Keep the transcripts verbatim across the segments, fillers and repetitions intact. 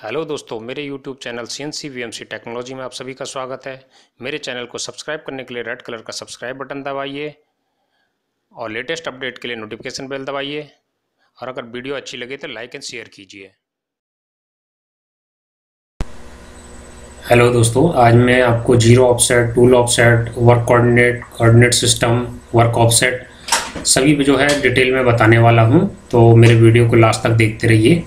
Hello दोस्तों, मेरे YouTube channel C N C V M C technology में आप सभी का स्वागत है। मेरे चैनल को सब्सक्राइब करने के लिए रेड कलर का सब्सक्राइब बटन दबाइए और लेटेस्ट अपडेट के लिए नोटिफिकेशन बेल दबाइए। और अगर वीडियो अच्छी लगे तो लाइक एंड शेयर कीजिए। हेलो दोस्तों, आज मैं आपको zero offset, tool offset, work coordinate, coordinate system, work offset सभी जो है डिटेल में बताने वाला हूं, तो मेरे वीडियो को लास्ट तक देखते रहिए।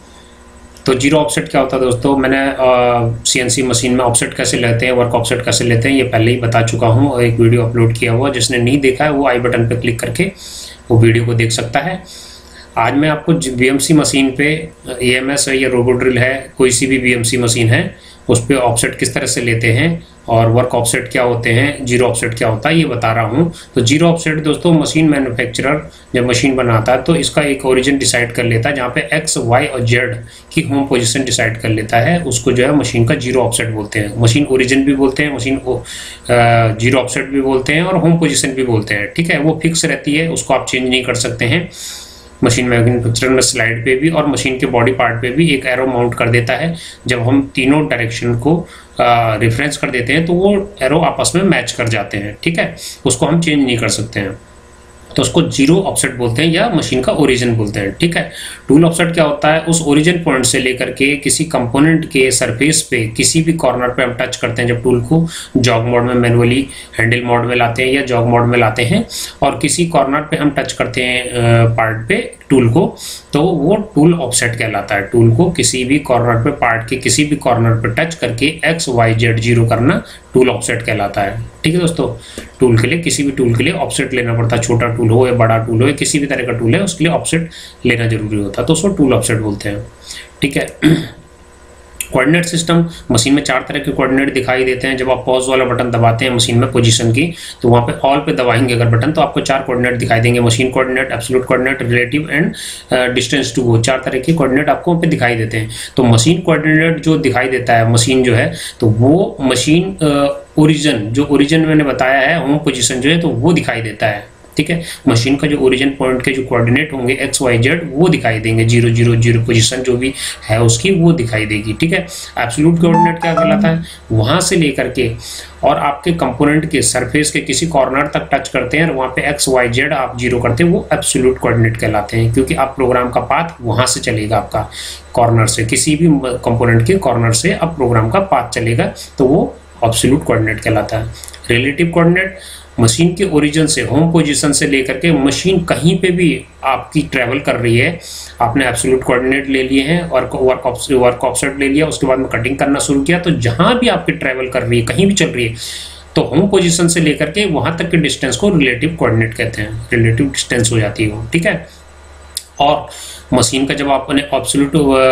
तो जीरो ऑफसेट क्या होता है दोस्तों, मैंने सीएनसी मशीन में ऑफसेट कैसे लेते हैं, वर्क ऑफसेट कैसे लेते हैं, ये पहले ही बता चुका हूं और एक वीडियो अपलोड किया हुआ। जिसने नहीं देखा है वो आई बटन पे क्लिक करके वो वीडियो को देख सकता है। आज मैं आपको वीएमसी मशीन पे ईएमएस है या रोबो ड्रिल है, कोई सी भी वीएमसी मशीन है, उस पर ऑफसेट किस तरह से लेते हैं और वर्क ऑफसेट क्या होते हैं, जीरो ऑफसेट क्या होता है, ये बता रहा हूँ। तो जीरो ऑफसेट दोस्तों, मशीन मैन्युफैक्चरर जब मशीन बनाता है तो इसका एक ओरिजिन डिसाइड कर लेता है, जहाँ पे एक्स, वाई और जेड की होम पोजीशन डिसाइड कर लेता है, उसको जो है मशीन का जीरो ऑफसेट बोलते हैं। मशीन ओरिजिन भी बोलते हैं, मशीन को जीरो ऑफसेट भी बोलते हैं और होम पोजिशन भी बोलते हैं। ठीक है, वो फिक्स रहती है, उसको आप चेंज नहीं कर सकते हैं। मशीन मैन्युफैक्चरर में स्लाइड पे भी और मशीन के बॉडी पार्ट पे भी एक एरो माउंट कर देता है। जब हम तीनों डायरेक्शन को रेफरेंस कर देते हैं तो वो एरो आपस में मैच कर जाते हैं। ठीक है, उसको हम चेंज नहीं कर सकते हैं, तो उसको जीरो ऑफसेट बोलते हैं या मशीन का ओरिजिन बोलते हैं। ठीक है, टूल ऑफसेट क्या होता है, उस ओरिजिन पॉइंट से लेकर के किसी कंपोनेंट के सरफेस पे किसी भी कॉर्नर पे हम टच करते हैं। जब टूल को जॉग मोड में मैनुअली हैंडल मोड में लाते हैं या जॉग मोड में लाते हैं और किसी कॉर्नर पे हम टच करते हैं पार्ट पे टूल को, तो वो टूल ऑफसेट कहलाता है। टूल को किसी भी कॉर्नर पे, पार्ट के किसी भी कॉर्नर पे टच करके एक्स, वाई, जेड जीरो करना टूल ऑफसेट कहलाता है। ठीक है दोस्तों, टूल के लिए, किसी भी टूल के लिए ऑफसेट लेना पड़ता है। छोटा टूल हो या बड़ा टूल हो या किसी भी तरह का टूल है, उसके लिए ऑफसेट लेना जरूरी होता है, तो उसको टूल ऑफसेट बोलते हैं। ठीक है, कोऑर्डिनेट सिस्टम, मशीन में चार तरह के कोऑर्डिनेट दिखाई देते हैं। जब आप पॉज वाला बटन दबाते हैं मशीन में पोजीशन की, तो वहाँ पे ऑल पे दबाएंगे अगर बटन, तो आपको चार कोऑर्डिनेट दिखाई देंगे। Machine coordinate, absolute coordinate, relative and distance to go, चार तरह के कोऑर्डिनेट आपको वहाँ पे दिखाई देते हैं। तो मशीन कोऑर्डिनेट जो दिखाई देता है, मशीन जो है, तो वो मशीन ओरिजिन, जो ओरिजिन मैंने बताया है, होम पोजीशन जो है, तो वो दिखाई देता है। ठीक है, मशीन का जो ओरिजिन पॉइंट के जो कोऑर्डिनेट होंगे एक्स, वाई, जेड, वो दिखाई देंगे। जीरो जीरो जीरो पोजीशन जो भी है उसकी वो दिखाई देगी। ठीक है, एब्सोल्यूट कोऑर्डिनेट क्या कहलाता है, वहां से लेकर के और आपके कंपोनेंट के सरफेस के किसी कॉर्नर तक टच करते हैं और वहां पे एक्स, वाई, जेड आप जीरो करते हैं, वो एब्सोल्यूट कोऑर्डिनेट कहलाते हैं। क्योंकि आप प्रोग्राम का पाथ वहां से चलेगा, आपका कॉर्नर से, किसी भी कंपोनेंट के कॉर्नर से अब प्रोग्राम का पाथ चलेगा, तो वो एब्सोल्यूट कोऑर्डिनेट कहलाता है। रिलेटिव कोऑर्डिनेट, मशीन के ओरिजिन से, होम पोजीशन से लेकर के मशीन कहीं पे भी आपकी ट्रैवल कर रही है, आपने एब्सोल्यूट कोऑर्डिनेट ले लिए हैं और वर्क ऑफसेट वर्क ऑफसेट ले लिया, उसके बाद में कटिंग करना शुरू किया, तो जहां भी आपकी ट्रैवल कर रही है, कहीं भी चल रही है, तो होम पोजीशन से लेकर के वहां तक के डिस्टेंस को रिलेटिव कोऑर्डिनेट कहते हैं। रिलेटिव डिस्टेंस हो जाती है वो। ठीक है, और मशीन का जब आपने ऑब्सोल्यूट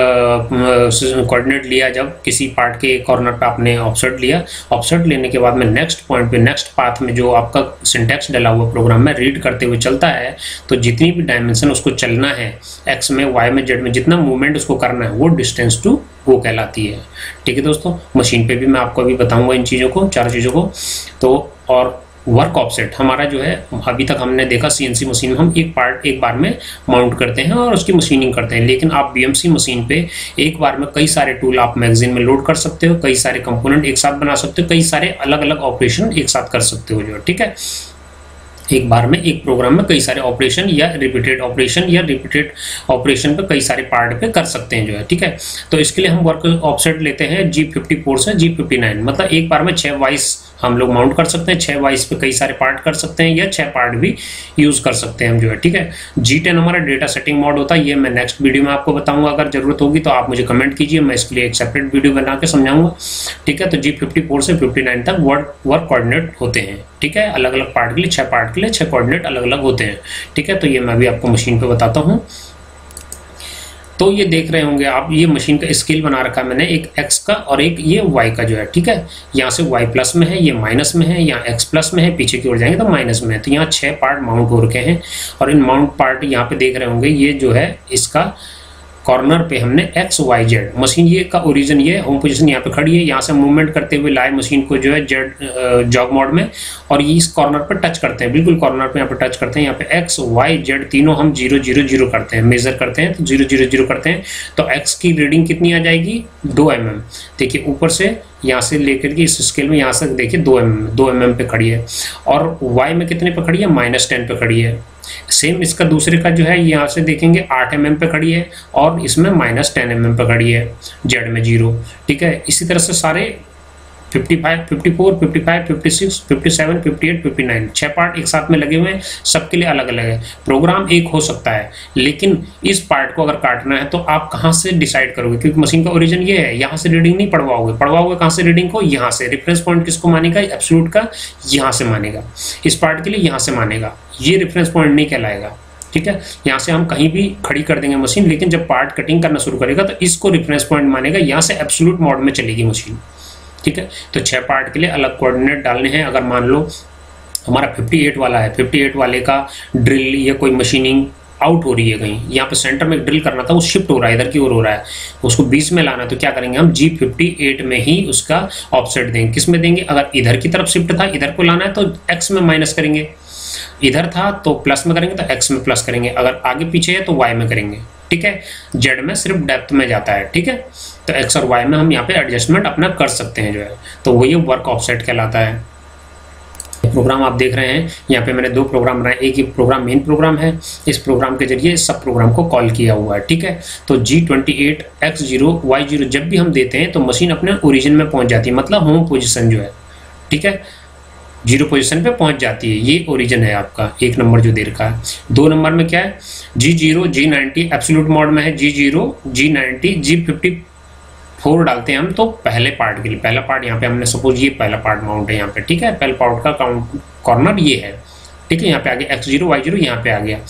कोऑर्डिनेट लिया, जब किसी पार्ट के कॉर्नर पे आपने ऑफसेट लिया, ऑफसेट लेने के बाद में नेक्स्ट पॉइंट पे, नेक्स्ट पाथ में जो आपका सिंटैक्स डला हुआ प्रोग्राम में रीड करते हुए चलता है, तो जितनी भी डायमेंशन उसको चलना है, एक्स में, वाई में, जेड में, जितना मूवमेंट उसको करना है, वो डिस्टेंस टू वो कहलाती है। ठीक है दोस्तों, मशीन पे भी मैं आपको अभी बताऊंगा इन चीज़ों को, चार चीज़ों को। तो और वर्क ऑफसेट हमारा जो है, अभी तक हमने देखा सीएनसी मशीन में हम एक पार्ट एक बार में माउंट करते हैं और उसकी मशीनिंग करते हैं, लेकिन आप बीएमसी मशीन पे एक बार में कई सारे टूल आप मैगजीन में लोड कर सकते हो, कई सारे कंपोनेंट एक साथ बना सकते हो, कई सारे अलग अलग ऑपरेशन एक साथ कर सकते हो जो। ठीक है, एक बार में एक प्रोग्राम में कई सारे ऑपरेशन या रिपीटेड ऑपरेशन या रिपीटेड ऑपरेशन पे कई सारे पार्ट पे कर सकते हैं जो है। ठीक है, तो इसके लिए हम वर्क ऑफसेट लेते हैं जी फिफ्टी फोर से जी फिफ्टी नाइन, मतलब एक बार में छह वाइस हम लोग माउंट कर सकते हैं, छह वाइस पे कई सारे पार्ट कर सकते हैं या छह पार्ट भी यूज कर सकते हैं हम जो है। ठीक है, जी टेन हमारा डेटा सेटिंग मोड होता है, ये मैं नेक्स्ट वीडियो में आपको बताऊंगा। अगर जरूरत होगी तो आप मुझे कमेंट कीजिए, मैं इसके लिए एक सेपरेट वीडियो बना के समझाऊंगा। ठीक है, तो जी फिफ्टी फोर से फिफ्टी नाइन तक वर्क वर्क कोऑर्डिनेट होते हैं। ठीक है, अलग अलग पार्ट के लिए, छह पार्ट के लिए छह कोऑर्डिनेट अलग अलग होते हैं। ठीक है, तो ये मैं भी आपको मशीन पे बताता हूँ। तो ये देख रहे होंगे आप, ये मशीन का स्केल बना रखा है मैंने, एक एक्स का और एक ये वाई का जो है। ठीक है, यहाँ से वाई प्लस में है, ये माइनस में है, यहाँ एक्स प्लस में है, पीछे की ओर जाएंगे तो माइनस में है। तो यहाँ छह पार्ट माउंट हो रखे हैं और इन माउंट पार्ट यहाँ पे देख रहे होंगे, ये जो है इसका कॉर्नर पे हमने एक्स वाई जेड, मशीन ये का ओरिजिन ये होम पोजीशन यहाँ पे खड़ी है, यहाँ से मूवमेंट करते हुए लाए मशीन को जो है जेड जॉब मोड में, और ये इस कॉर्नर पर टच करते हैं, बिल्कुल कॉर्नर पे यहाँ पे टच करते हैं। यहाँ पे एक्स वाई जेड तीनों हम जीरो जीरो जीरो करते हैं, मेजर करते हैं, तो जीरो जीरो जीरो करते हैं, तो एक्स की रीडिंग कितनी आ जाएगी, दो एम एम। देखिए ऊपर से यहाँ से लेकर के इस स्केल में यहाँ से देखिए दो एम एम दो एम एम पे खड़ी है, और वाई में कितने पे खड़ी है, माइनस टेन पे खड़ी है। सेम इसका दूसरे का जो है यहाँ से देखेंगे आठ एम एम पे खड़ी है, और इसमें माइनस टेन एम एम पे खड़ी है, जेड में जीरो। ठीक है, इसी तरह से सारे पचपन, चौवन, पचपन, छप्पन, सत्तावन, अट्ठावन, उनसठ छह पार्ट एक साथ में लगे हुए हैं, सबके लिए अलग अलग है। प्रोग्राम एक हो सकता है, लेकिन इस पार्ट को अगर काटना है तो आप कहाँ से डिसाइड करोगे, क्योंकि मशीन का ओरिजिन ये है, यहाँ से रीडिंग नहीं पढ़वाओगे, पढ़वाओगे कहाँ से रीडिंग को, यहाँ से। रेफरेंस पॉइंट किसको मानेगा, एब्सोल्यूट का यहाँ से मानेगा, इस पार्ट के लिए यहाँ से मानेगा, ये रेफरेंस पॉइंट नहीं कहलाएगा। ठीक है, यहाँ से हम कहीं भी खड़ी कर देंगे मशीन, लेकिन जब पार्ट कटिंग करना शुरू करेगा तो इसको रेफरेंस पॉइंट मानेगा, यहाँ से एब्सोल्यूट मोड में चलेगी मशीन। ठीक है, तो छह पार्ट के लिए अलग कोऑर्डिनेट डालने हैं। अगर मान लो हमारा अट्ठावन वाला है, अट्ठावन वाले का ड्रिल या कोई मशीनिंग आउट हो रही है कहीं, यहाँ पे सेंटर में ड्रिल करना था, वो शिफ्ट हो रहा है, इधर की ओर हो रहा है, उसको बीस में लाना है, तो क्या करेंगे हम जी फिफ्टी एट में ही उसका ऑफसेट देंगे। किस में देंगे, अगर इधर की तरफ शिफ्ट था, इधर को लाना है तो एक्स में माइनस करेंगे, इधर था तो प्लस में करेंगे तो एक्स में प्लस करेंगे, अगर आगे पीछे है तो वाई में करेंगे। ठीक है, जेड में सिर्फ डेप्थ में जाता है। ठीक है, तो एक्स और वाई में हम यहाँ पे एडजस्टमेंट अपना कर सकते हैं जो है, तो वो ये वर्क ऑफसेट कहलाता है। प्रोग्राम आप देख रहे हैं, यहाँ पे मैंने दो प्रोग्राम बनाए, एक ही प्रोग्राम मेन प्रोग्राम है, इस प्रोग्राम के जरिए सब प्रोग्राम को कॉल किया हुआ है। ठीक है, तो G twenty eight X zero Y zero जब भी हम देते हैं तो मशीन अपने ओरिजिन में पहुंच जाती है, मतलब होम पोजिशन जो है, ठीक है, जीरो पोजीशन पे पहुंच जाती है, ये ओरिजिन है आपका एक नंबर जो दे रखा है। दो नंबर में क्या है, G zero G ninety absolute mode में है, G zero G ninety G fifty four डालते हैं हम तो पहले पार्ट के लिए, पहला पार्ट यहाँ पे हमने सपोज ये पहला पार्ट माउंट है यहाँ पे। ठीक है, पहले पार्ट का काउंट कॉर्नर ये है। ठीक है, यहाँ पे आ गया एक्स जीरो वाई जीरो, यहाँ पे आ गया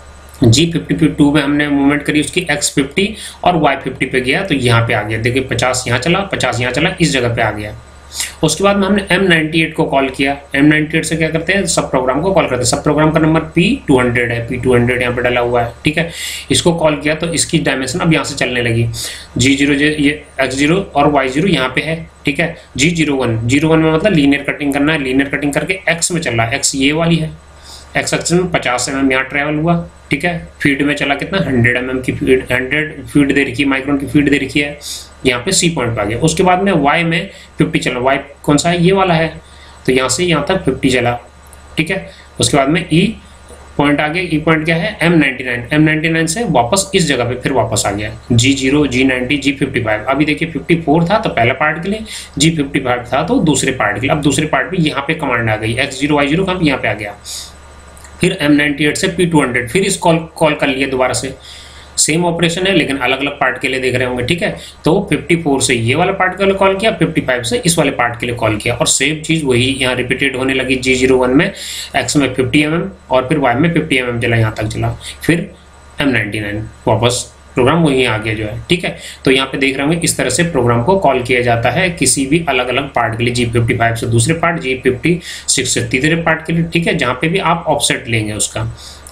जी फिफ्टी टू में हमने मूवमेंट करी उसकी एक्स फिफ्टी और वाई फिफ्टी पे गया तो यहाँ पे आ गया, देखिए पचास यहाँ चला, पचास यहाँ चला, इस जगह पे आ गया। उसके बाद में हमने एम नाइन्टी एट को कॉल किया, एम नाइन्टी एट से क्या करते हैं, सब प्रोग्राम को कॉल करते हैं, सब प्रोग्राम का नंबर पी टू हंड्रेड है, पी टू हंड्रेड यहाँ पे डाला हुआ है। ठीक है, इसको कॉल किया तो इसकी डायमेंशन अब यहाँ से चलने लगी, जी जीरो ये एक्स जीरो और वाई जीरो यहाँ पे है। ठीक है, G zero one zero one में मतलब लीनियर कटिंग करना है, लीनियर कटिंग करके एक्स में चल रहा है, एक्स ये वाली है, एक्स एक्स में पचास एम एम यहाँ ट्रेवल हुआ। ठीक है, फीड में चला कितना, हंड्रेड एम एम की फीड, हंड्रेड फीड दे रखी है, माइक्रोन की फीड दे रखी है, यहाँ पे सी पॉइंट पे आ गया। उसके बाद में वाई में फिफ्टी चला, वाई कौन सा है, ये वाला है, तो यहाँ से यहाँ तक फिफ्टी चला। ठीक है, उसके बाद में ई पॉइंट आ गया, ई पॉइंट क्या है, M ninety nine, M ninety nine से वापस इस जगह पे फिर वापस आ गया, G zero G ninety G fifty five. अभी देखिए फिफ्टी फोर था तो पहला पार्ट के लिए, जी फिफ्टी फाइव था तो दूसरे पार्ट के लिए, अब दूसरे पार्ट पे यहाँ पे कमांड आ गई, एक्स जीरो वाई जीरो कहाँ पे, यहाँ पे आ गया। फिर एम नाइन्टी एट से पी टू हंड्रेड, फिर इस कॉल कॉल कर लिया दोबारा से, सेम ऑपरेशन है लेकिन अलग अलग पार्ट के लिए देख रहे होंगे। ठीक है, तो फिफ्टी फोर से ये वाला पार्ट के लिए कॉल किया, फिफ्टी फाइव से इस वाले पार्ट के लिए कॉल किया, और सेम चीज वही यहाँ रिपीटेड होने लगी, जी जीरो वन में एक्स में फिफ्टी एम एम और फिर वाई में फिफ्टी एम एम चला, यहाँ तक चला, फिर एम नाइन्टी नाइन वापस प्रोग्राम वहीं आ गया जो है। ठीक है, तो यहाँ पे देख रहे होंगे इस तरह से प्रोग्राम को कॉल किया जाता है किसी भी अलग अलग पार्ट के लिए, जी फिफ्टी फाइव से दूसरे पार्ट, जी फिफ्टी सिक्स से तीसरे पार्ट के लिए। ठीक है, जहाँ पे भी आप ऑफसेट लेंगे उसका।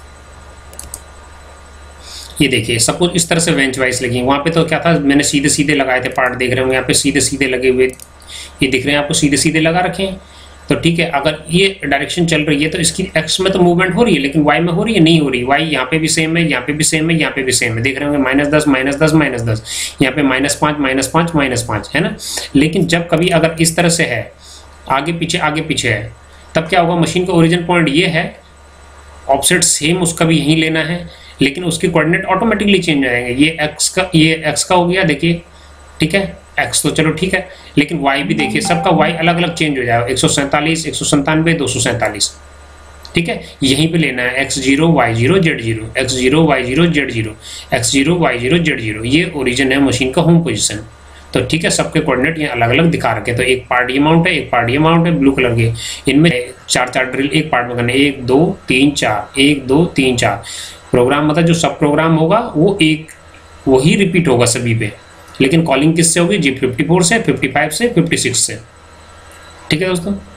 ये देखिए सपोज इस तरह से बेंच वाइज लगी, वहाँ पे तो क्या था, मैंने सीधे सीधे लगाए थे पार्ट, देख रहे होंगे यहाँ पे सीधे सीधे लगे हुए, ये दिख रहे हैं आपको, सीधे सीधे लगा रखे हैं। तो ठीक है, अगर ये डायरेक्शन चल रही है तो इसकी एक्स में तो मूवमेंट हो रही है, लेकिन वाई में हो रही है, नहीं हो रही। वाई यहाँ पे भी सेम है, यहाँ पे भी सेम है, यहाँ पे भी सेम है, देख रहे होंगे माइनस दस माइनस दस माइनस दस, यहाँ पे माइनस पाँच माइनस पाँच माइनस पाँच है ना। लेकिन जब कभी अगर इस तरह से है, आगे पीछे आगे पीछे है, तब क्या होगा, मशीन का ओरिजिन पॉइंट ये है, ऑफसेट सेम उसका भी यहीं लेना है, लेकिन उसके कोऑर्डिनेट ऑटोमेटिकली चेंज हो जाएंगे। ये एक्स का ये एक्स का हो गया, देखिए ठीक है, एक्स तो चलो ठीक है, लेकिन वाई भी देखिए, सबका वाई अलग अलग चेंज हो जाएगा, एक सौ सैंतालीस एक सौ संतानवे दो सौ सैंतालीस। ठीक है, यहीं पे लेना है X zero Y zero Z zero, X zero Y zero Z zero, X zero Y zero Z zero, ये ओरिजिन है मशीन का होम पोजिशन। तो ठीक है, सबके कोऑर्डिनेट ये अलग अलग दिखा रखे, तो एक पार्ट ये माउंट है, एक पार्ट ये माउंट है, ब्लू कलर के, इनमें चार चार ड्रिल एक पार्ट में करने, एक दो तीन चार, एक दो तीन चार। प्रोग्राम मतलब जो सब प्रोग्राम होगा वो एक वही रिपीट होगा सभी पे, लेकिन कॉलिंग किससे होगी, जी फिफ्टी फोर से, फिफ्टी फाइव से, फिफ्टी सिक्स से। ठीक है दोस्तों।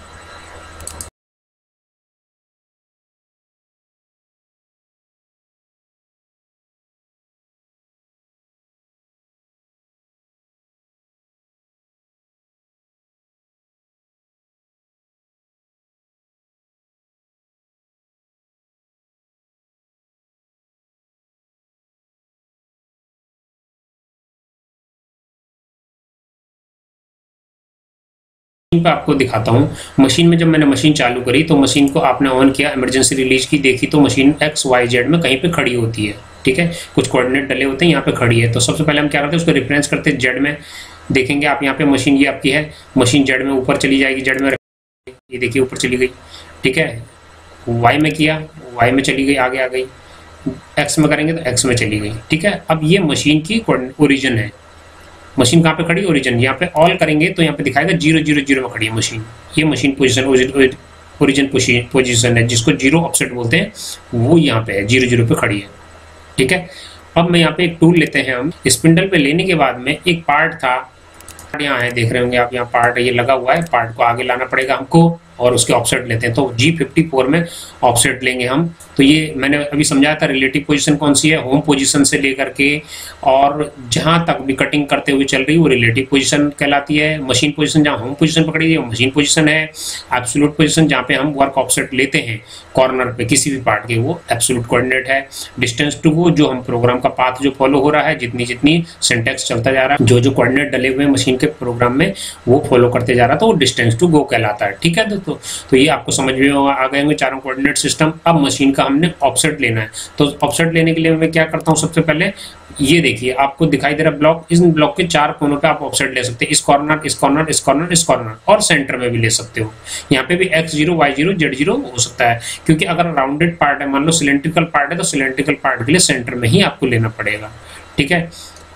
पे आपको दिखाता हूँ। मशीन में जब मैंने मशीन चालू करी तो मशीन को आपने ऑन किया, इमरजेंसी रिलीज की, देखी तो मशीन एक्स वाई जेड में कहीं पे खड़ी होती है। ठीक है, कुछ कोऑर्डिनेट डले होते हैं, यहाँ पे खड़ी है। तो सबसे पहले हम क्या करते हैं, उसको रेफरेंस करते हैं जेड में। देखेंगे आप यहाँ पे मशीन ये आपकी है, मशीन जेड में ऊपर चली जाएगी, जेड में ये देखिए ऊपर चली गई। ठीक है, वाई में किया, वाई में चली गई, आगे आ गई। एक्स में करेंगे तो एक्स में चली गई। ठीक है, अब ये मशीन की ओरिजिन है। मशीन कहाँ पे खड़ी, ओरिजिन। यहाँ पे ऑल करेंगे तो यहाँ पे दिखाएगा जीरो जीरो जीरो में खड़ी है मशीन। ये मशीन पोजीशन ओरिजिन पोजीशन है, जिसको जीरो ऑफसेट बोलते हैं, वो यहाँ पे है, जीरो जीरो पे खड़ी है। ठीक है, अब मैं यहाँ पे एक टूल लेते हैं हम। स्पिंडल पे लेने के बाद में एक पार्ट था, यहाँ है, देख रहे होंगे आप, यहाँ पार्ट ये लगा हुआ है, पार्ट को आगे लाना पड़ेगा हमको और उसके ऑफसेट लेते हैं। तो जी फिफ्टी फोर में ऑफसेट लेंगे हम। तो ये मैंने अभी समझाया था, रिलेटिव पोजीशन कौन सी है, होम पोजीशन से लेकर के और जहां तक भी कटिंग करते हुए चल रही है वो रिलेटिव पोजीशन कहलाती है। मशीन पोजीशन जहां होम पोजीशन पकड़ी है वो मशीन पोजीशन है। एब्सोल्यूट पोजीशन जहां पे हम वर्क ऑफसेट लेते हैं कॉर्नर पे किसी भी पार्ट के, वो एब्सोल्यूट कोऑर्डिनेट है। डिस्टेंस टू वो जो हम प्रोग्राम का पाथ जो फॉलो हो रहा है, जितनी जितनी सिंटेक्स चलता जा रहा है, जो जो कोऑर्डिनेट डले हुए मशीन के प्रोग्राम में वो फॉलो करते जा रहा था, वो डिस्टेंस टू गो कहलाता है। ठीक है दोस्तों, तो ये आपको समझ में आ गए होंगे चारों कोऑर्डिनेट सिस्टम। अब मशीन का हमने ऑफसेट लेना है, तो ऑफसेट लेने के लिए मैं क्या करता हूँ, सबसे पहले ये देखिए आपको दिखाई दे रहा ब्लॉक, इस ब्लॉक के चार कोनों पे आप ऑफसेट ले सकते हैं। इस कॉर्नर, इस कॉर्नर, इस कॉर्नर, इस कॉर्नर और सेंटर में भी ले सकते हो। यहाँ पे भी X zero, Y zero, Z zero हो सकता है, क्योंकि अगर राउंडेड पार्ट है, मान लो सिलेंड्रिकल पार्ट है, तो सिलेंड्रिकल पार्ट के लिए सेंटर में ही आपको लेना पड़ेगा। ठीक है,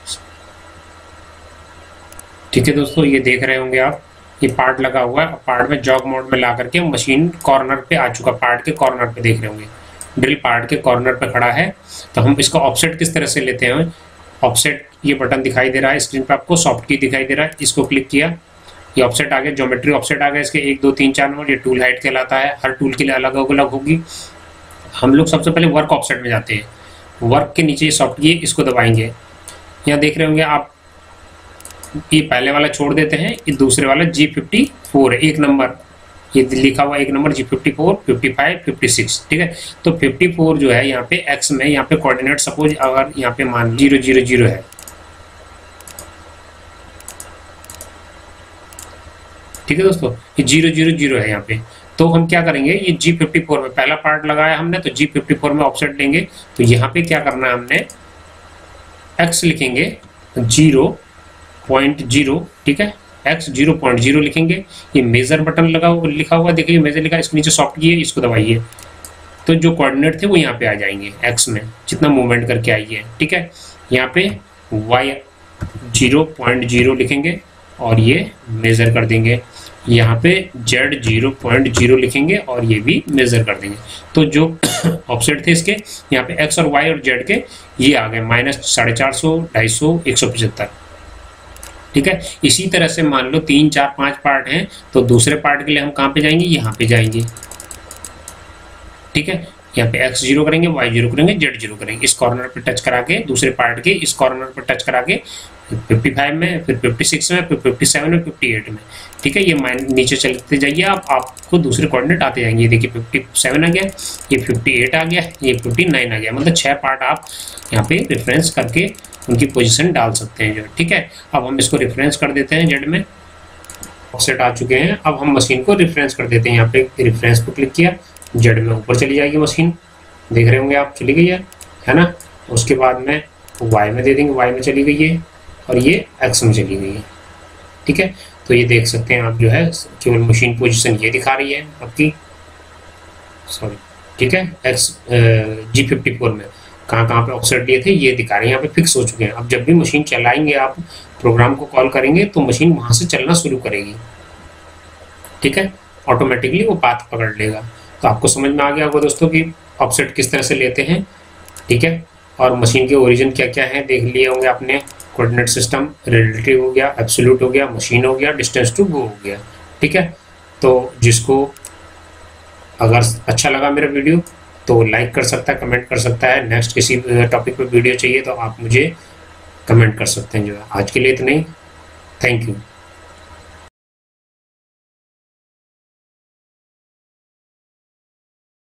ठीक है दोस्तों, ये देख रहे होंगे आप, ये पार्ट लगा हुआ है। पार्ट में जॉग मोड में ला करके मशीन कॉर्नर पे आ चुका, पार्ट के कॉर्नर पे देख रहे होंगे, ड्रिल पार्ट के कॉर्नर पे खड़ा है। तो हम इसका ऑफसेट किस तरह से लेते हैं, ऑफसेट ये बटन दिखाई दे रहा है स्क्रीन पे आपको, सॉफ्ट की दिखाई दे रहा है, इसको क्लिक किया, ये ऑफसेट आ गया, ज्योमेट्री ऑफसेट आ गया, इसके एक दो तीन चार नंबर। ये टूल हाइट कहलाता है, हर टूल के लिए अलग अलग होगी। हम लोग सबसे पहले वर्क ऑफसेट में जाते हैं, वर्क के नीचे सॉफ्ट की इसको दबाएंगे। यहाँ देख रहे होंगे आप, ये पहले वाला छोड़ देते हैं, ये दूसरे वाला जी फिफ्टी फोर है, एक नंबर ये लिखा हुआ एक number, G fifty four, fifty five, fifty six. ठीक है, तो फिफ्टी फोर जो है यहाँ पे एक्स में, यहाँ पे कोऑर्डिनेट सपोज अगर यहाँ पे मान जीरो जीरो जीरो है। ठीक है दोस्तों, ये जीरो जीरो जीरो है यहाँ पे। तो हम क्या करेंगे, ये जी फिफ्टी फोर में पहला पार्ट लगाया हमने, तो जी फिफ्टी फोर में ऑफसेट लेंगे। तो यहाँ पे क्या करना है, हमने एक्स लिखेंगे जीरो पॉइंट जीरो। ठीक है, एक्स जीरो पॉइंट जीरो लिखेंगे। ये मेजर बटन लगा हुआ लिखा हुआ, देखिए मेजर लिखा, इसके नीचे सॉफ्ट की है, इसको दबाइए तो जो कोऑर्डिनेट थे वो यहाँ पे आ जाएंगे, एक्स में जितना मूवमेंट करके आई है। ठीक है, यहाँ पे वाई जीरो पॉइंट जीरो लिखेंगे और ये मेजर कर देंगे। यहाँ पे जेड जीरो पॉइंट जीरो लिखेंगे और ये भी मेजर कर देंगे। तो जो ऑफसेट थे इसके, यहाँ पे एक्स और वाई और जेड के ये आ गए माइनस साढ़े चार सौ, ढाई सौ, एक सौ पचहत्तर। ठीक है, इसी तरह से मान लो तीन चार पांच पार्ट हैं, तो दूसरे पार्ट के लिए हम कहाँ पे जाएंगे, यहाँ पे जाएंगे। ठीक है, यहाँ पे एक्स जीरो करेंगे, वाई जीरो करेंगे, जेड जीरो करेंगे, इस कॉर्नर पे टच करा के, दूसरे पार्ट के इस कॉर्नर पे टच करा के, फिफ्टी फाइव में, फिर फिफ्टी सिक्स में, फिर फिफ्टी सेवन में, फिफ्टी एट में। ठीक है, ये माइन नीचे चलते जाइए आप, आपको दूसरे कोऑर्डिनेट आते जाएंगे। ये देखिए फिफ्टी सेवन आ गया, ये फिफ्टी एट आ गया, ये फिफ्टी नाइन आ गया। मतलब छह पार्ट आप यहाँ पे रेफरेंस करके उनकी पोजीशन डाल सकते हैं जो। ठीक है, अब हम इसको रेफरेंस कर देते हैं, जेड में ऑफसेट आ चुके हैं। अब हम मशीन को रेफरेंस कर देते हैं, यहाँ पे रेफरेंस को क्लिक किया, जेड में ऊपर चली जाएगी मशीन, देख रहे होंगे आप, चली गई है है ना। उसके बाद में वाई में दे देंगे, वाई में चली गई है और ये एक्स में चली गई है। ठीक है, तो ये देख सकते हैं आप, जो है केवल मशीन पोजीशन ये दिखा रही है आपकी, सॉरी। ठीक है, एक्स जी फिफ्टी फोर में कहाँ कहाँ पे ऑफसेट लिए थे ये दिखा रहे हैं, यहाँ पे फिक्स हो चुके हैं। अब जब भी मशीन चलाएंगे आप, प्रोग्राम को कॉल करेंगे तो मशीन वहां से चलना शुरू करेगी। ठीक है, ऑटोमेटिकली वो पाथ पकड़ लेगा। तो आपको समझ में आ गया होगा दोस्तों कि ऑफसेट किस तरह से लेते हैं। ठीक है, और मशीन के ओरिजिन क्या क्या है देख लिए होंगे आपने। कोऑर्डिनेट सिस्टम, रिलेटिव हो गया, एब्सोल्यूट हो गया, मशीन हो गया, डिस्टेंस टू गो हो गया। ठीक है, तो जिसको अगर अच्छा लगा मेरा वीडियो तो लाइक कर सकता है, कमेंट कर सकता है। नेक्स्ट किसी टॉपिक पे वीडियो चाहिए तो आप मुझे कमेंट कर सकते हैं। जो है आज के लिए इतना ही, थैंक यू।